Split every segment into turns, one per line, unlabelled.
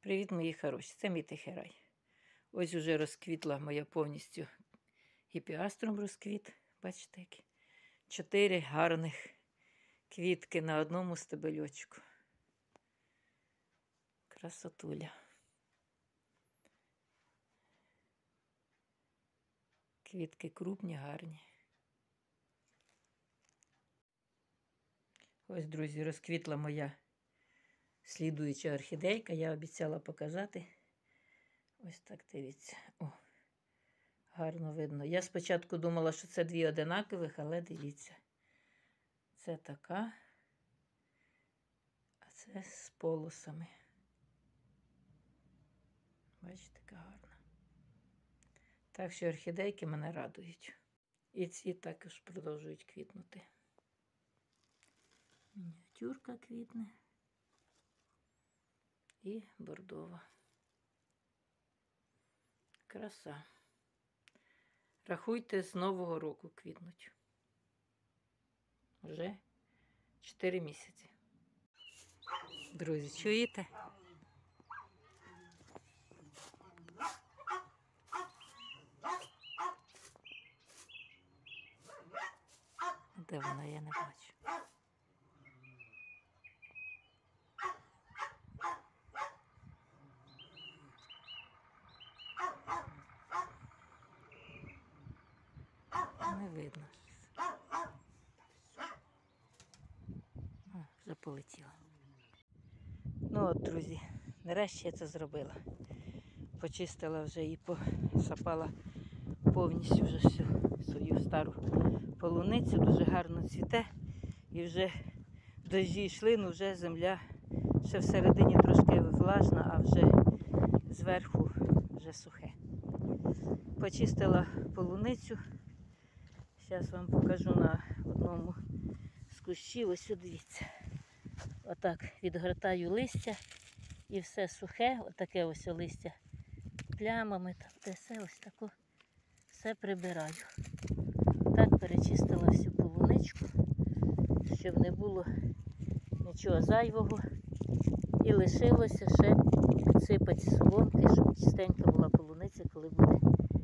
Привіт, мої хороші! Це мій тихий рай. Ось уже розквітла моя повністю гіпіаструм розквіт. Бачите, які? 4 гарних квітки на одному стебельочку. Красотуля. Квітки крупні, гарні. Ось, друзі, розквітла моя слідуюча орхідейка. Я обіцяла показати. Ось так, дивіться. О, гарно видно. Я спочатку думала, що це 2 одинакових, але дивіться. Це така, а це з полосами. Бачите, яка гарна. Так що орхідейки мене радують. І ці також продовжують квітнути. Мініатюрка квітне. І бордова. Краса. Рахуйте, з Нового року квітнуть. Вже 4 місяці. Друзі, чуєте? Де вона, я не бачу. Не видно. О, вже полетіла. Ну от, друзі, нарешті я це зробила. Почистила вже і посапала повністю вже всю свою стару полуницю. Дуже гарно цвіте. І вже дощі йшли, ну вже земля ще всередині трошки влажна, а вже зверху вже сухе. Почистила полуницю. Зараз вам покажу на одному з кущів. Ось дивіться. Отак відгортаю листя і все сухе. Отаке ось листя плямами, там де все ось тако все прибираю. Так перечистила всю полуничку, щоб не було нічого зайвого. І лишилося ще підсипати соломки, щоб чистенька була полуниця, коли буде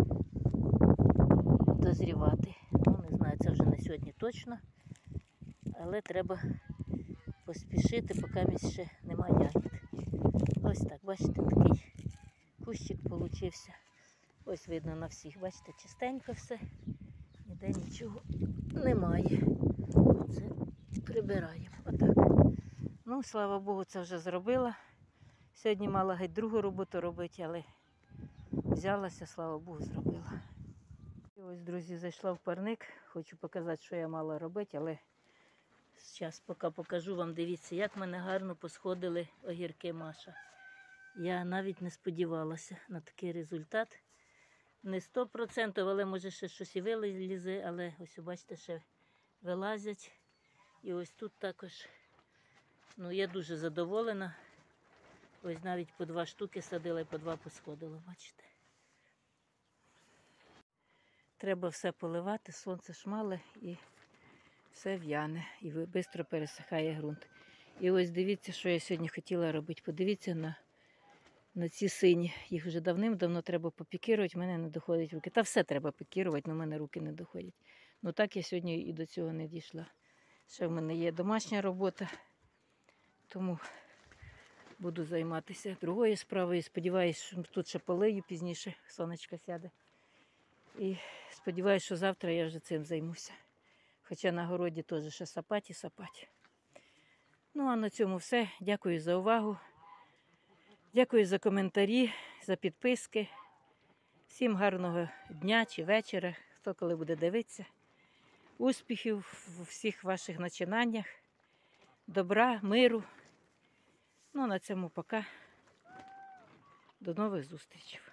дозрівати. Ну, не знаю, це вже на сьогодні точно, але треба поспішити, поки ще немає ягід. Ось так, бачите, такий кущик получився. Ось видно на всіх, бачите, чистенько все, ніде нічого немає. Це прибираємо, отак. Ну, слава Богу, це вже зробила. Сьогодні мала геть другу роботу робити, але взялася, слава Богу, зробила. І ось, друзі, зайшла в парник. Хочу показати, що я мала робити, але зараз поки покажу вам, дивіться, як в мене гарно посходили огірки Маша. Я навіть не сподівалася на такий результат. Не 100%, але може ще щось і вилізе, але ось, бачите, ще вилазять. І ось тут також, ну, я дуже задоволена. Ось навіть по 2 штуки садила і по 2 посходило, бачите. Треба все поливати, сонце шмале і все в'яне. І швидко пересихає ґрунт. І ось дивіться, що я сьогодні хотіла робити. Подивіться на ці сині. Їх вже давним-давно треба попікірувати, в мене не доходять руки. Та все треба пікірувати, але в мене руки не доходять. Ну так я сьогодні і до цього не дійшла. Ще в мене є домашня робота, тому буду займатися другою справою. Сподіваюсь, що тут ще полию пізніше, сонечко сяде. І сподіваюся, що завтра я вже цим займуся. Хоча на городі теж ще сапати і сапати. Ну, а на цьому все. Дякую за увагу. Дякую за коментарі, за підписки. Всім гарного дня чи вечора, хто коли буде дивитися. Успіхів у всіх ваших начинаннях. Добра, миру. Ну, на цьому пока. До нових зустрічей.